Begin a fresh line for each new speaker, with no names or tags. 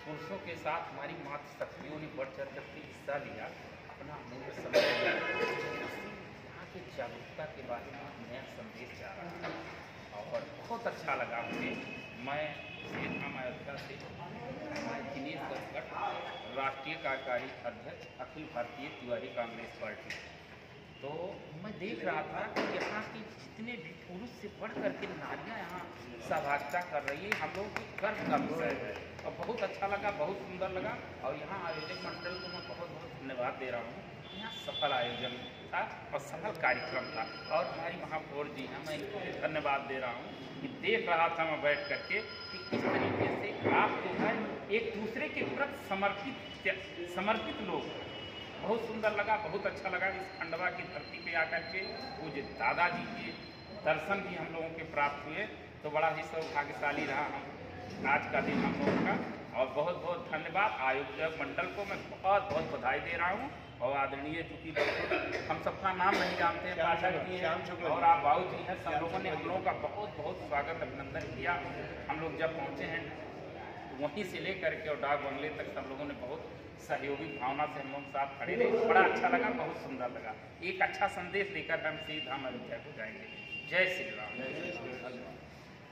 पुरुषों के साथ हमारी मातृशक्तियों ने बढ़ चढ़ करके हिस्सा लिया, अपना अमूल्य समय दिया। यहाँ की जागरूकता के बारे में नया संदेश जा रहा है और बहुत अच्छा लगा मुझे। मैं श्री धाम अयोध्या से मैं दिनेश दत्त, राष्ट्रीय कार्यकारी अध्यक्ष, अखिल भारतीय तिवारी कांग्रेस पार्टी। तो मैं देख रहा था कि यहाँ की जितने भी पुरुष से बढ़ करके नारियाँ यहाँ सहभागिता कर रही है, हम लोगों को गर्व का विषय है और बहुत अच्छा लगा, बहुत सुंदर लगा। और यहाँ आयोजक मंडल को मैं बहुत बहुत धन्यवाद दे रहा हूँ। यहाँ सफल आयोजन था और सफल कार्यक्रम था और हमारी महापौर जी हैं, मैं इनको भी धन्यवाद दे रहा हूँ कि देख रहा था मैं बैठ करके कि किस तरीके से आप जो है एक दूसरे के प्रति समर्पित लोग। बहुत सुंदर लगा, बहुत अच्छा लगा। इस खंडवा की धरती पे आकर के पूज्य दादाजी के दर्शन भी हम लोगों के प्राप्त हुए, तो बड़ा ही सौभाग्यशाली रहा हम आज का दिन हम लोगों का। और बहुत बहुत धन्यवाद आयोजक मंडल को, मैं बहुत बहुत बधाई दे रहा हूँ। और आदरणीय चूँकि हम सबका नाम नहीं जानते हैं, पाठक जी हैं और आप बाबू जी हैं, सब लोगों ने हम लोगों का बहुत बहुत स्वागत अभिनंदन किया। हम लोग जब पहुँचे हैं वहीं से लेकर के और डाक बंगले तक सब लोगों ने बहुत सहयोगी भावना से हम लोग साथ खड़े रहे। बड़ा अच्छा लगा, बहुत सुंदर लगा। एक अच्छा संदेश लेकर हम श्री धाम अयोध्या को जाएंगे। जय श्री राम।